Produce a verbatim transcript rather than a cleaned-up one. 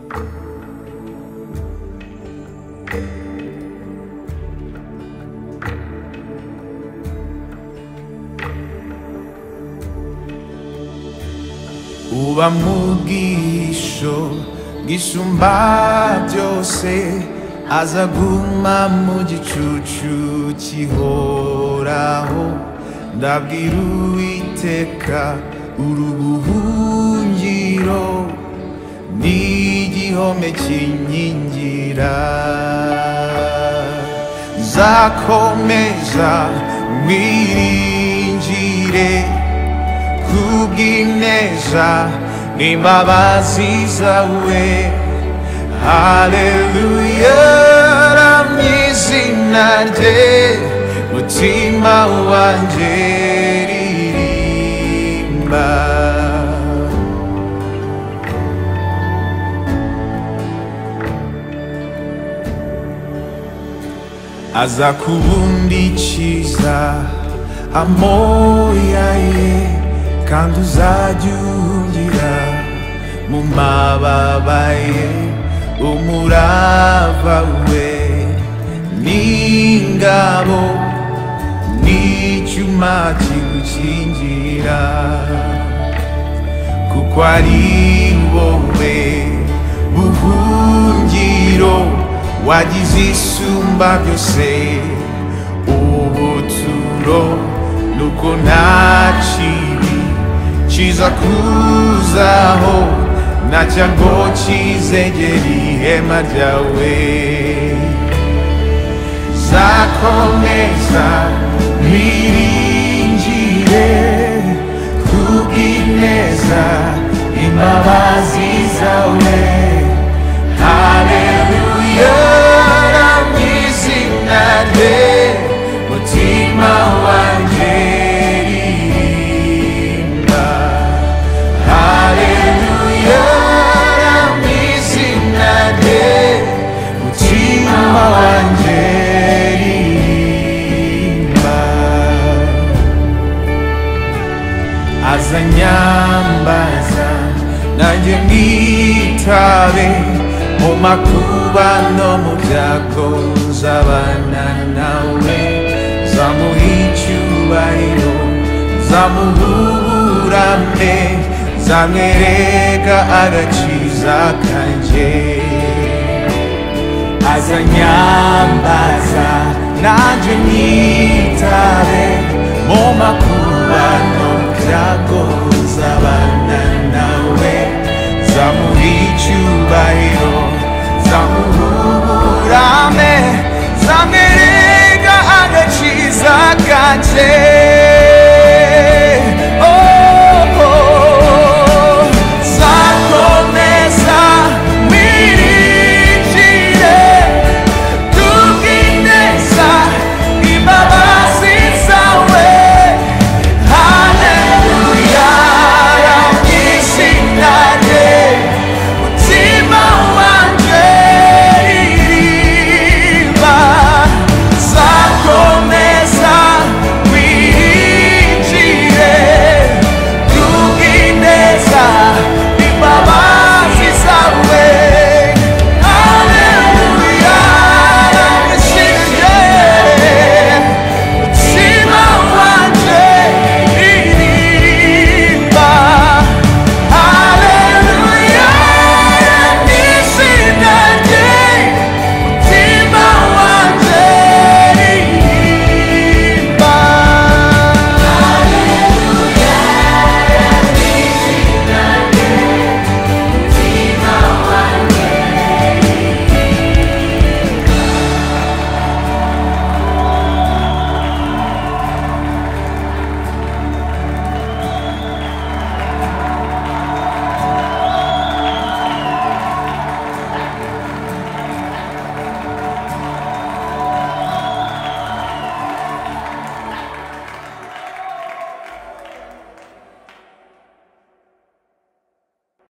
uba mugisho gisumba byose azaguma mu gicucu kihoraho ndabwira Uwiteka urubuhungiro n'igihome kinkingira zakomeza mwiringire kubw'ineza n'imbabazi zawe haleluya ramya izina rye mutima wanje ririmba aza kubundikiza amoya ye kandi uzajya ungira mu mababa ye umurava we n'ingabo n'icyuma kigukingira kuko ari wowe buhungiro wagize isumba byose ubuturo nuko nta kibi kiza kuzaho na cyango kizegera ihema ryawe zakomeza biringire kubw'ineza imbabazi zawe haleluya ramya izina rye mutima wanje ririmba haleluya ramya izina rye mutima wanje ririmba azanyambaza nanjye mwitabe mu makuba no mu byago nzabana nawe zamuha icyubahiro zamuburane zamwereka agakiza kanje azanyambaza nanjye mwitabe mu makuba no mu byago nzabana nawe zamuha icyubahiro zamuburane zamwereka agakiza kanje